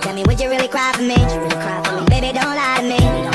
Tell me, would you really cry for me? Baby, don't lie to me.